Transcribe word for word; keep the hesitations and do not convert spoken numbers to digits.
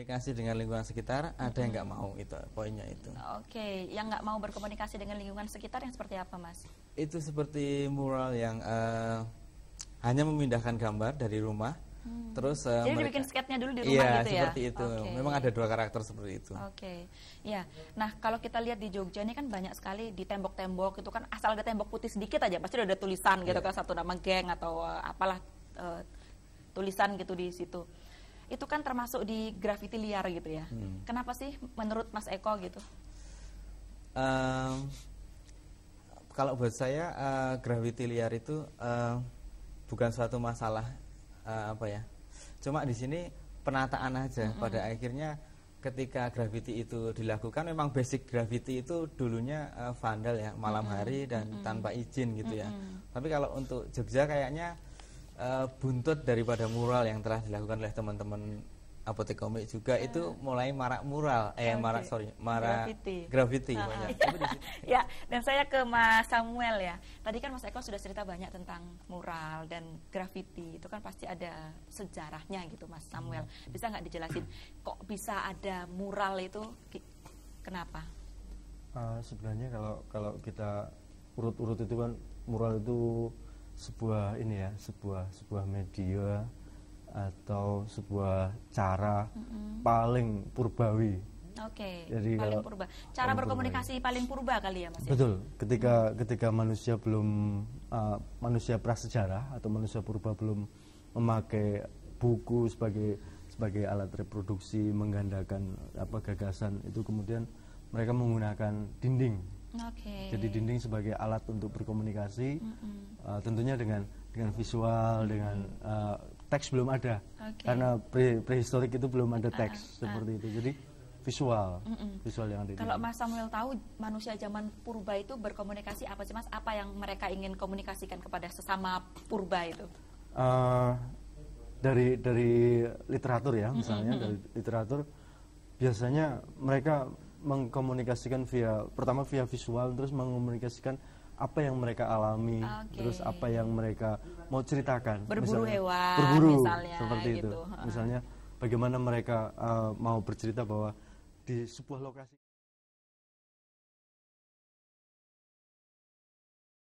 berkomunikasi dengan lingkungan sekitar, ada yang nggak mau, itu poinnya itu. Oke, yang nggak mau berkomunikasi dengan lingkungan sekitar yang seperti apa, Mas? Itu seperti mural yang uh, hanya memindahkan gambar dari rumah, hmm. terus uh, jadi mereka, dibikin sketnya dulu di rumah iya, gitu ya? seperti itu. Okay. Memang ada dua karakter seperti itu. Oke, okay. Ya. Nah, kalau kita lihat di Jogja ini kan banyak sekali di tembok-tembok itu kan asal ada tembok putih sedikit aja pasti udah ada tulisan gitu yeah. kan, satu nama geng atau uh, apalah uh, tulisan gitu di situ. Itu kan termasuk di graffiti liar gitu ya. Hmm. Kenapa sih menurut Mas Eko gitu? Um, kalau buat saya uh, graffiti liar itu uh, bukan suatu masalah uh, apa ya. Cuma di sini penataan aja. Mm-hmm. Pada akhirnya ketika graffiti itu dilakukan, memang basic graffiti itu dulunya uh, vandal ya, malam mm-hmm. hari dan mm-hmm. tanpa izin gitu ya. Mm-hmm. Tapi kalau untuk Jogja kayaknya Uh, buntut daripada mural yang telah dilakukan oleh teman-teman Apotek Komik juga uh. itu mulai marak mural, eh okay. marak sorry, marak graffiti. Uh, ya, dan saya ke Mas Samuel ya. Tadi kan Mas Eko sudah cerita banyak tentang mural dan graffiti. Itu kan pasti ada sejarahnya gitu, Mas Samuel. Bisa nggak dijelasin kok bisa ada mural itu? Kenapa? Uh, sebenarnya kalau kalau kita urut-urut itu kan mural itu sebuah ini ya, sebuah sebuah media atau sebuah cara mm-hmm. paling purbawi. Oke. Okay. Jadi paling purba. Cara berkomunikasi purbawi. Paling purba kali ya, Mas. Betul. Ketika hmm. ketika manusia belum uh, manusia prasejarah atau manusia purba belum memakai buku sebagai sebagai alat reproduksi, menggandakan apa gagasan, itu kemudian mereka menggunakan dinding. Okay. Jadi dinding sebagai alat untuk berkomunikasi, mm-hmm. uh, tentunya dengan dengan visual, mm-hmm. dengan uh, teks belum ada, okay. karena pre prehistorik itu belum ada teks uh, uh, seperti uh. itu. Jadi visual, mm-hmm. visual yang ada. Kalau Mas Samuel tahu manusia zaman purba itu berkomunikasi apa sih, Mas? Apa yang mereka ingin komunikasikan kepada sesama purba itu? Uh, dari dari literatur ya, misalnya mm-hmm. dari literatur biasanya mereka mengkomunikasikan via pertama via visual, terus mengkomunikasikan apa yang mereka alami, okay. terus apa yang mereka mau ceritakan, berburu misalnya, hewan berburu misalnya, seperti gitu. itu misalnya bagaimana mereka uh, mau bercerita bahwa di sebuah lokasi